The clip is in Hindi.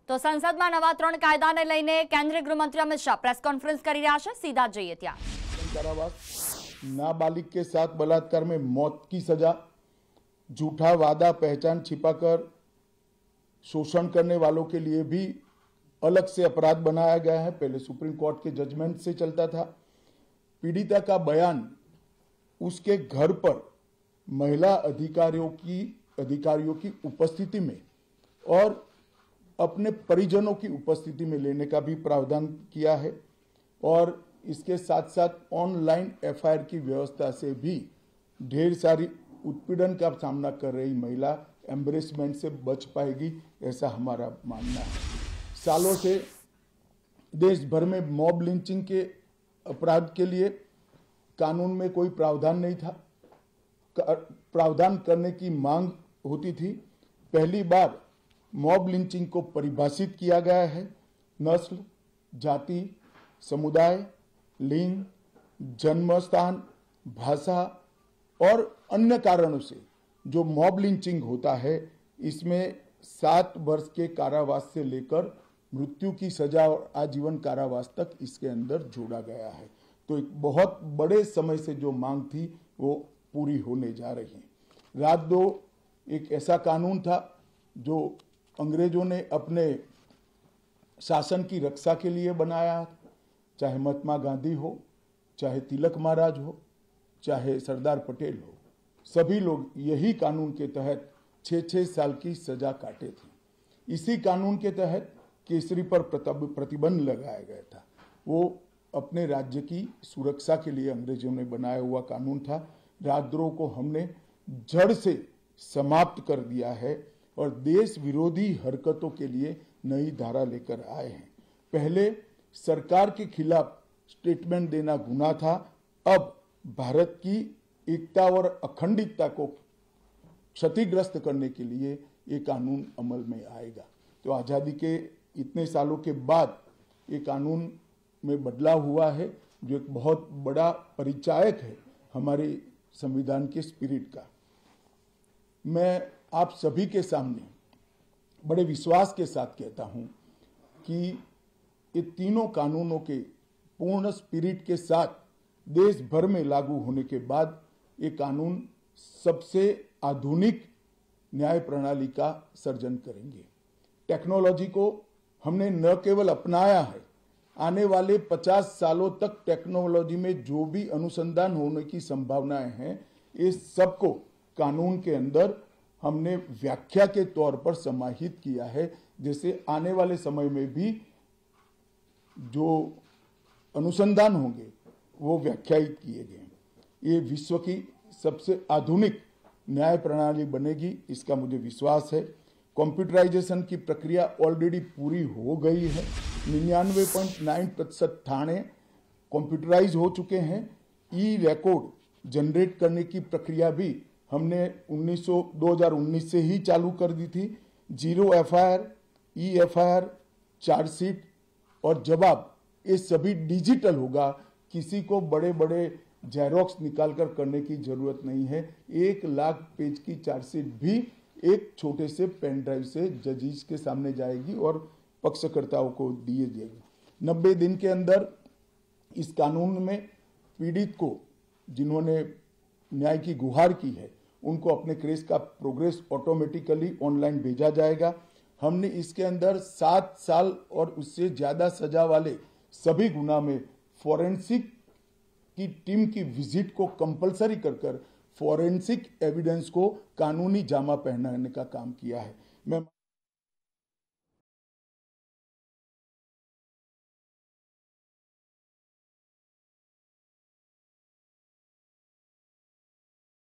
તો સંસદમાં નવા 3 કાયદાને લઈને કેન્દ્રીય ગૃહમંત્રી અમિત શાહ પ્રેસ કોન્ફરન્સ કરી રહ્યા છે। सीधा જઈએ ત્યાં। कारावास, नाबालिग के साथ बलात्कार में मौत की सजा, झूठा वादा पहचान छिपाकर शोषण करने वालों के लिए भी अलग से अपराध बनाया गया है। पहले सुप्रीम कोर्ट के जजमेंट से चलता था। पीड़िता का बयान उसके घर पर महिला अधिकारियों की उपस्थिति में और अपने परिजनों की उपस्थिति में लेने का भी प्रावधान किया है और इसके साथ साथ ऑनलाइन एफआईआर की व्यवस्था से भी ढेर सारी उत्पीड़न का सामना कर रही महिला एम्बरेसमेंट से बच पाएगी, ऐसा हमारा मानना है। सालों से देश भर में मॉब लिंचिंग के अपराध के लिए कानून में कोई प्रावधान नहीं था। प्रावधान करने की मांग होती थी। पहली बार मॉब लिंचिंग को परिभाषित किया गया है। नस्ल, जाति, समुदाय, लिंग, जन्म स्थान, भाषा और अन्य कारणों से जो मॉब लिंचिंग होता है, इसमें 7 वर्ष के कारावास से लेकर मृत्यु की सजा और आजीवन कारावास तक इसके अंदर जोड़ा गया है। तो एक बहुत बड़े समय से जो मांग थी वो पूरी होने जा रही है। रात 2 एक ऐसा कानून था जो अंग्रेजों ने अपने शासन की रक्षा के लिए बनाया, चाहे महात्मा गांधी हो, चाहे तिलक महाराज हो, चाहे सरदार पटेल हो, सभी लोग यही कानून के तहत 6-6 साल की सजा काटे थे। इसी कानून के तहत केसरी पर प्रतिबंध लगाया गया था। वो अपने राज्य की सुरक्षा के लिए अंग्रेजों ने बनाया हुआ कानून था। राजद्रोह को हमने जड़ से समाप्त कर दिया है और देश विरोधी हरकतों के लिए नई धारा लेकर आए हैं। पहले सरकार के खिलाफ स्टेटमेंट देना गुनाह था, अब भारत की एकता और अखंडता को क्षतिग्रस्त करने के लिए ये कानून अमल में आएगा। तो आज़ादी के इतने सालों के बाद ये कानून में बदलाव हुआ है, जो एक बहुत बड़ा परिचायक है हमारे संविधान के स्पिरिट का। मैं आप सभी के सामने बड़े विश्वास के साथ कहता हूं कि ये तीनों कानूनों के पूर्ण स्पिरिट के साथ देश भर में लागू होने के बाद ये कानून सबसे आधुनिक न्याय प्रणाली का सर्जन करेंगे। टेक्नोलॉजी को हमने न केवल अपनाया है, आने वाले 50 सालों तक टेक्नोलॉजी में जो भी अनुसंधान होने की संभावनाएं हैं, इस सबको कानून के अंदर हमने व्याख्या के तौर पर समाहित किया है, जैसे आने वाले समय में भी जो अनुसंधान होंगे वो व्याख्यायित किए गए। ये विश्व की सबसे आधुनिक न्याय प्रणाली बनेगी, इसका मुझे विश्वास है। कंप्यूटराइजेशन की प्रक्रिया ऑलरेडी पूरी हो गई है। 99.9% थाने कंप्यूटराइज हो चुके हैं। ई रिकॉर्ड जनरेट करने की प्रक्रिया भी हमने 2019 से ही चालू कर दी थी। 0 एफआईआर, ई एफआईआर, चार्जशीट और जवाब ये सभी डिजिटल होगा। किसी को बड़े बड़े जेरोक्स निकालकर करने की जरूरत नहीं है। 1 लाख पेज की चार्जशीट भी एक छोटे से पेन ड्राइव से जजेस के सामने जाएगी और पक्षकर्ताओं को दिए जाएगी। 90 दिन के अंदर इस कानून में पीड़ित को, जिन्होंने न्याय की गुहार की है, उनको अपने केस का प्रोग्रेस ऑटोमेटिकली ऑनलाइन भेजा जाएगा। हमने इसके अंदर 7 साल और उससे ज्यादा सजा वाले सभी गुना में फॉरेंसिक की टीम की विजिट को कंपलसरी कर फॉरेंसिक एविडेंस को कानूनी जामा पहनाने का काम किया है। मैं